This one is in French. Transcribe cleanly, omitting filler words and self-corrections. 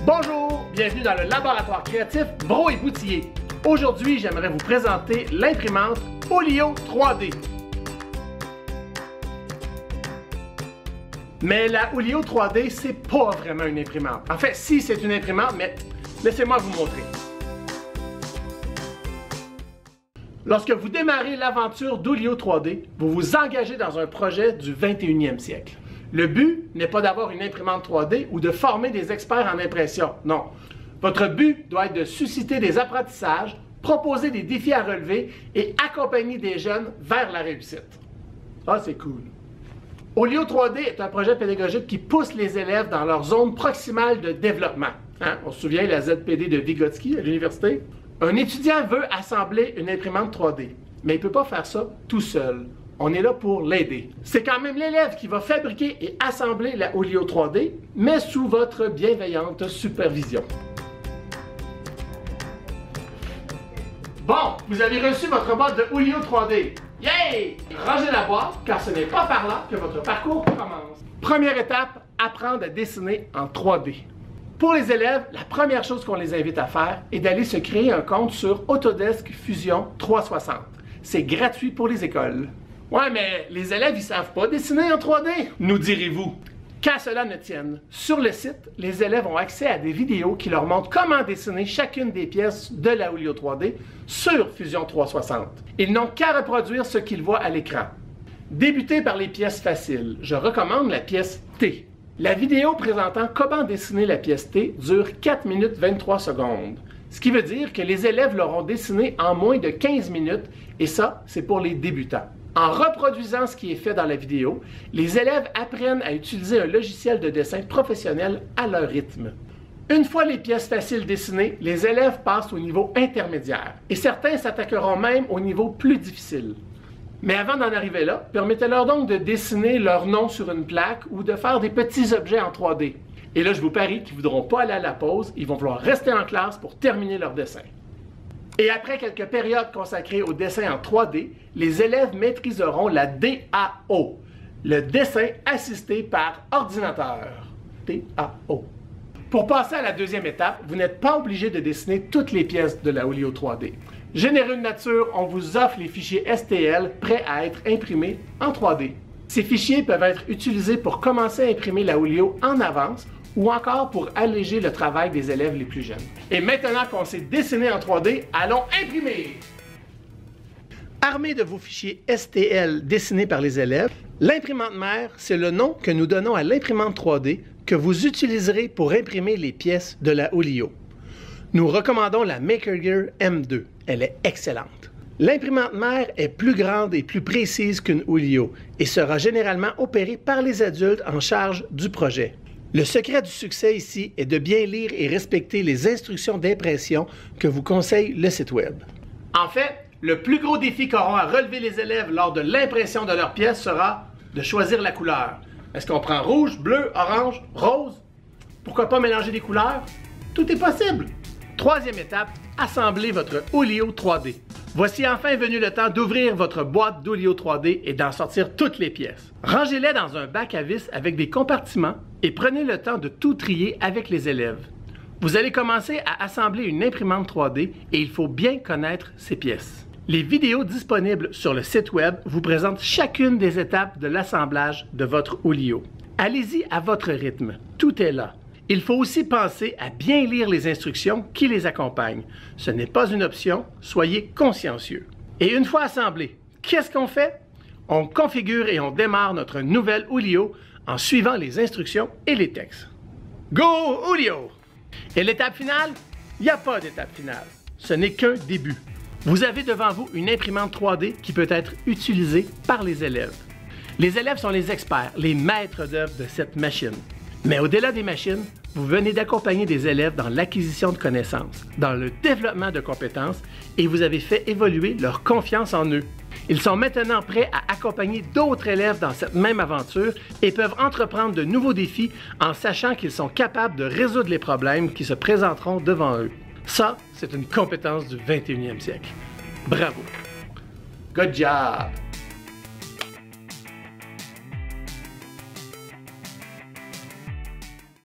Bonjour, bienvenue dans le laboratoire créatif Brault et Boutillier. Aujourd'hui, j'aimerais vous présenter l'imprimante Olio 3D. Mais la Olio 3D, c'est pas vraiment une imprimante. En fait, si c'est une imprimante, mais laissez-moi vous montrer. Lorsque vous démarrez l'aventure d'Olio 3D, vous vous engagez dans un projet du 21e siècle. Le but n'est pas d'avoir une imprimante 3D ou de former des experts en impression, non. Votre but doit être de susciter des apprentissages, proposer des défis à relever et accompagner des jeunes vers la réussite. Ah, c'est cool. Olio 3D est un projet pédagogique qui pousse les élèves dans leur zone proximale de développement. Hein? On se souvient de la ZPD de Vygotsky à l'université? Un étudiant veut assembler une imprimante 3D, mais il ne peut pas faire ça tout seul. On est là pour l'aider. C'est quand même l'élève qui va fabriquer et assembler la Olio 3D, mais sous votre bienveillante supervision. Bon, vous avez reçu votre boîte de Olio 3D. Yay! Rangez la boîte, car ce n'est pas par là que votre parcours commence. Première étape, apprendre à dessiner en 3D. Pour les élèves, la première chose qu'on les invite à faire est d'aller se créer un compte sur Autodesk Fusion 360. C'est gratuit pour les écoles. Ouais, mais les élèves, ils savent pas dessiner en 3D, nous direz-vous. Qu'à cela ne tienne, sur le site, les élèves ont accès à des vidéos qui leur montrent comment dessiner chacune des pièces de la Olio 3D sur Fusion 360. Ils n'ont qu'à reproduire ce qu'ils voient à l'écran. Débutez par les pièces faciles. Je recommande la pièce T. La vidéo présentant comment dessiner la pièce T dure 4 minutes 23 secondes. Ce qui veut dire que les élèves l'auront dessiné en moins de 15 minutes et ça, c'est pour les débutants. En reproduisant ce qui est fait dans la vidéo, les élèves apprennent à utiliser un logiciel de dessin professionnel à leur rythme. Une fois les pièces faciles dessinées, les élèves passent au niveau intermédiaire et certains s'attaqueront même au niveau plus difficile. Mais avant d'en arriver là, permettez-leur donc de dessiner leur nom sur une plaque ou de faire des petits objets en 3D. Et là, je vous parie qu'ils ne voudront pas aller à la pause, ils vont vouloir rester en classe pour terminer leur dessin. Et après quelques périodes consacrées au dessin en 3D, les élèves maîtriseront la DAO, le dessin assisté par ordinateur. DAO. Pour passer à la deuxième étape, vous n'êtes pas obligé de dessiner toutes les pièces de la Olio 3D. Généreux de nature, on vous offre les fichiers STL prêts à être imprimés en 3D. Ces fichiers peuvent être utilisés pour commencer à imprimer la Olio en avance ou encore pour alléger le travail des élèves les plus jeunes. Et maintenant qu'on sait dessiner en 3D, allons imprimer! Armé de vos fichiers STL dessinés par les élèves, l'imprimante mère, c'est le nom que nous donnons à l'imprimante 3D que vous utiliserez pour imprimer les pièces de la Olio. Nous recommandons la MakerGear M2. Elle est excellente. L'imprimante mère est plus grande et plus précise qu'une Olio et sera généralement opérée par les adultes en charge du projet. Le secret du succès ici est de bien lire et respecter les instructions d'impression que vous conseille le site web. En fait, le plus gros défi qu'auront à relever les élèves lors de l'impression de leurs pièces sera de choisir la couleur. Est-ce qu'on prend rouge, bleu, orange, rose? Pourquoi pas mélanger des couleurs? Tout est possible! Troisième étape, assemblez votre Olio 3D. Voici enfin venu le temps d'ouvrir votre boîte d'Olio 3D et d'en sortir toutes les pièces. Rangez-les dans un bac à vis avec des compartiments et prenez le temps de tout trier avec les élèves. Vous allez commencer à assembler une imprimante 3D et il faut bien connaître ces pièces. Les vidéos disponibles sur le site web vous présentent chacune des étapes de l'assemblage de votre Olio. Allez-y à votre rythme, tout est là. Il faut aussi penser à bien lire les instructions qui les accompagnent. Ce n'est pas une option, soyez consciencieux. Et une fois assemblé, qu'est-ce qu'on fait? On configure et on démarre notre nouvelle Olio en suivant les instructions et les textes. Go Olio! Et l'étape finale? Il n'y a pas d'étape finale. Ce n'est qu'un début. Vous avez devant vous une imprimante 3D qui peut être utilisée par les élèves. Les élèves sont les experts, les maîtres d'œuvre de cette machine. Mais au-delà des machines, vous venez d'accompagner des élèves dans l'acquisition de connaissances, dans le développement de compétences et vous avez fait évoluer leur confiance en eux. Ils sont maintenant prêts à accompagner d'autres élèves dans cette même aventure et peuvent entreprendre de nouveaux défis en sachant qu'ils sont capables de résoudre les problèmes qui se présenteront devant eux. Ça, c'est une compétence du 21e siècle. Bravo! Good job!